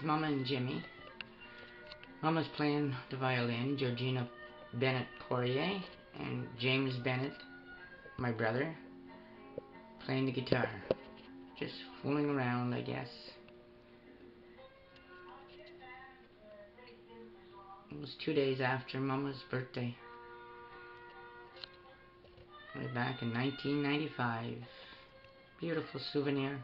Mama and Jimmy. Mama's playing the violin, Georgina Bennett Poirier, and James Bennett, my brother, playing the guitar. Just fooling around, I guess. It was 2 days after Mama's birthday. Way back in 1995. Beautiful souvenir.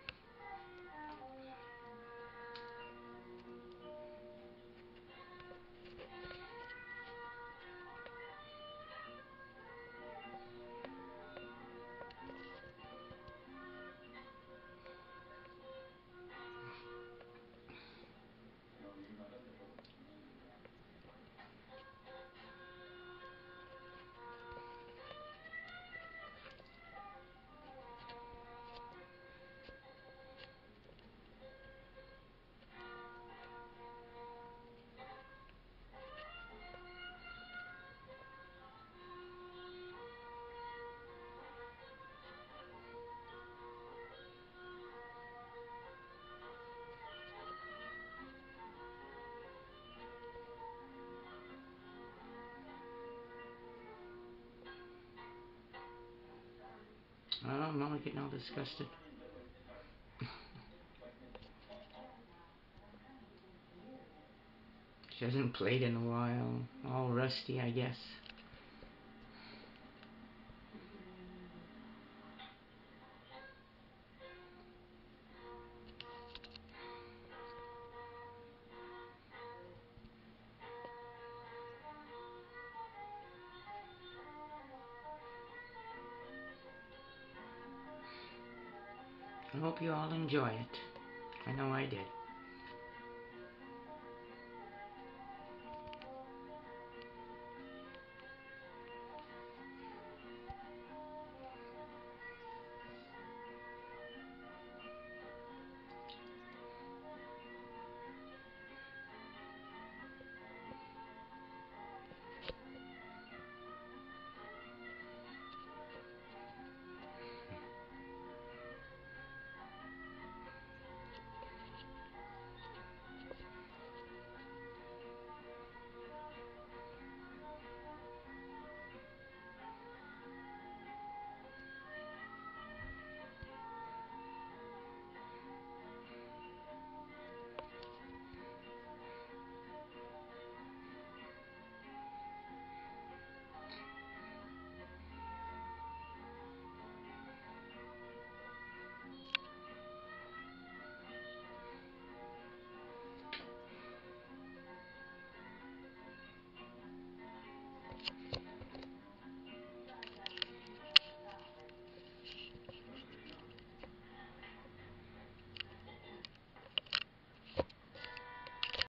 Oh, Mama getting all disgusted. She hasn't played in a while. All rusty, I guess. I hope you all enjoy it. I know I did.